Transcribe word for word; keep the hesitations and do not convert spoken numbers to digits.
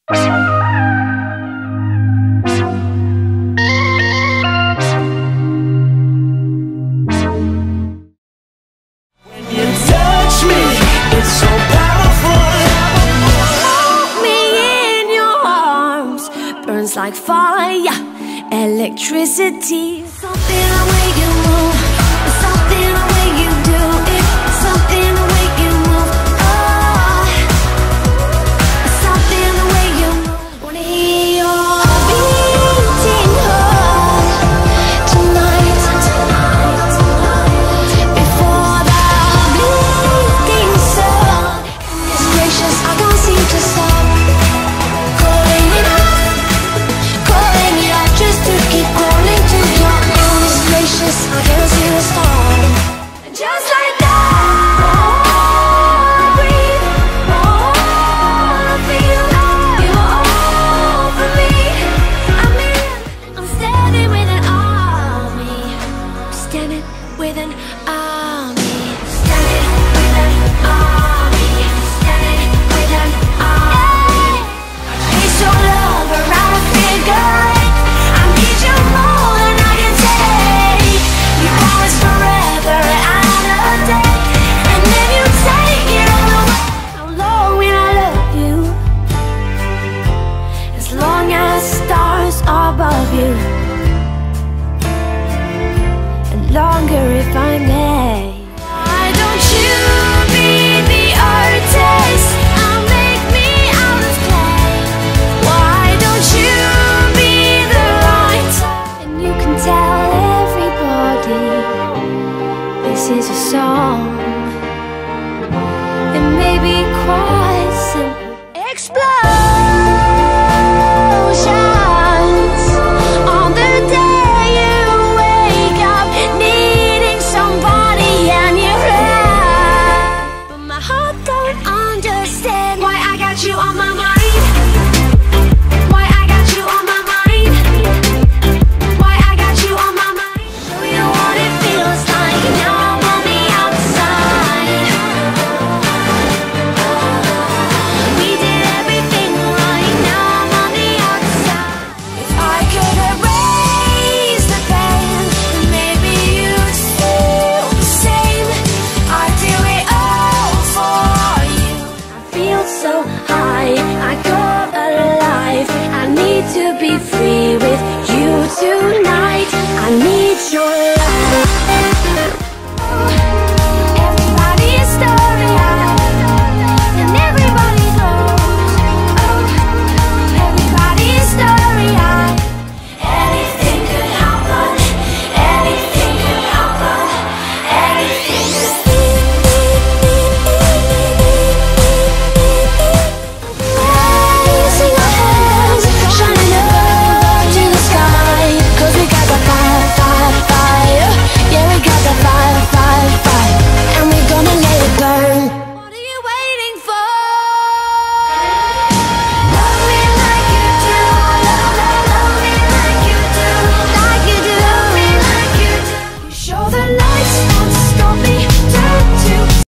Like fire, electricity. Something the way you move, something the way you do it, something the way you move. Oh, something the way you move. Wanna hear your beating heart tonight, tonight, tonight. Before the bleeding sun. Goodness gracious, I can't seem to stop calling it out. Just to keep calling to your goodness gracious, I can't see the storm. Just like that, I breathe, I feel, you are all for me. I mean, I'm standing with an army, standing with an army, standing with an army, standing with an army. He's your lover, I figure. Above you, and longer if I may.